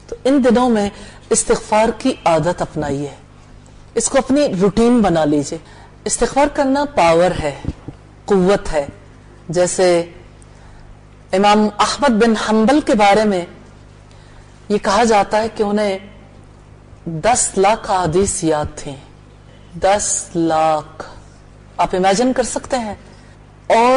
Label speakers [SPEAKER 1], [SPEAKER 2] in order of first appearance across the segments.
[SPEAKER 1] تو ان دنوں میں استغفار کی عادت اپنائیے، اس کو اپنی روٹین بنا لیجئے۔ استغفار کرنا پاور ہے، قوت ہے۔ جیسے امام احمد بن حنبل کے بارے میں یہ کہا جاتا ہے کہ انہیں 10 لاکھ احادیث یاد تھیں، 10 لاکھ، آپ امیجن کر سکتے ہیں۔ اور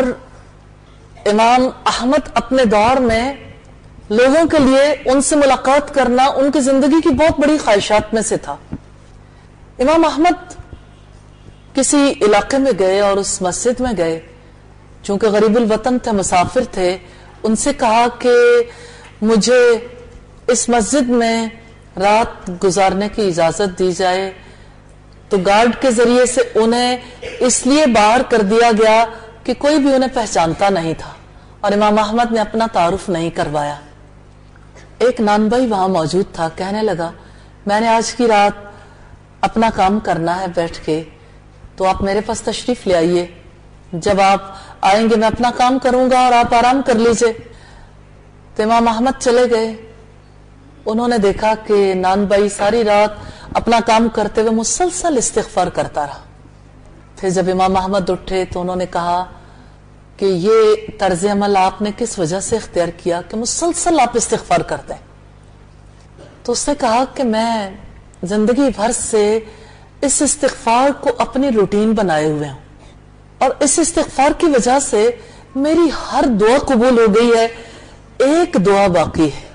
[SPEAKER 1] امام احمد اپنے دور میں لوگوں کے لیے ان سے ملاقات کرنا ان کی زندگی کی بہت بڑی خواہشات میں سے تھا۔ امام احمد کسی علاقے میں گئے اور اس مسجد میں گئے، چونکہ غریب الوطن تھے، مسافر تھے، ان سے کہا کہ مجھے اس مسجد میں رات گزارنے کی اجازت دی جائے، تو گارڈ کے ذریعے سے انہیں اس لیے باہر کر دیا گیا کہ کوئی بھی انہیں پہچانتا نہیں تھا، اور امام احمد نے اپنا تعارف نہیں کروایا۔ ایک نان بھائی وہاں موجود تھا، کہنے لگا میں نے آج کی رات اپنا کام کرنا ہے بیٹھ کے، تو آپ میرے پاس تشریف لے آئیے، جب آپ آئیں گے میں اپنا کام کروں گا اور آپ آرام کر لیجئے۔ تو امام احمد چلے گئے، انہوں نے دیکھا کہ نان بھائی ساری رات اپنا کام کرتے ہوئے مسلسل استغفار کرتا رہا۔ پھر جب امام احمد اٹھے تو انہوں نے کہا کہ یہ طرز عمل آپ نے کس وجہ سے اختیار کیا کہ مسلسل آپ استغفار کرتے ہیں؟ تو اس نے کہا کہ میں زندگی بھر سے اس استغفار کو اپنی روٹین بنائے ہوئے ہوں، اور اس استغفار کی وجہ سے میری ہر دعا قبول ہو گئی ہے، ایک دعا باقی ہے۔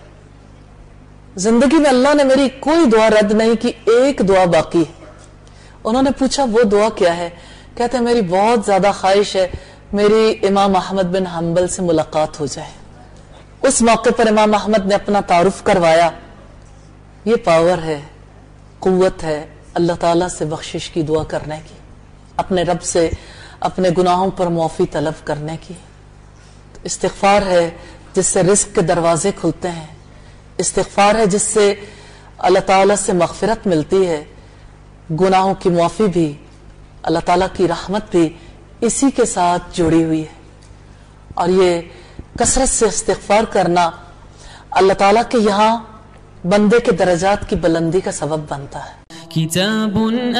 [SPEAKER 1] زندگی میں اللہ نے میری کوئی دعا رد نہیں کی، ایک دعا باقی ہے۔ انہوں نے پوچھا وہ دعا کیا ہے؟ کہتے ہیں میری بہت زیادہ خواہش ہے میری امام احمد بن حنبل سے ملاقات ہو جائے۔ اس موقع پر امام احمد نے اپنا تعارف کروایا۔ یہ پاور ہے، قوت ہے اللہ تعالیٰ سے بخشش کی دعا کرنے کی، اپنے رب سے اپنے گناہوں پر معافی طلب کرنے کی۔ استغفار ہے جس سے رزق کے دروازے کھلتے ہیں، استغفار ہے جس سے اللہ تعالیٰ سے مغفرت ملتی ہے، گناہوں کی معافی بھی، اللہ تعالیٰ کی رحمت بھی اسی کے ساتھ جڑی ہوئی ہے۔ اور یہ کثرت سے استغفار کرنا اللہ تعالیٰ کے یہاں بندے کے درجات کی بلندی کا سبب بنتا ہے۔
[SPEAKER 2] كتاب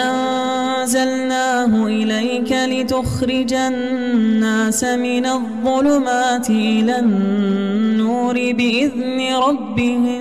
[SPEAKER 2] أنزلناه إليك لتخرج الناس من الظلمات إلى النور بإذن ربهم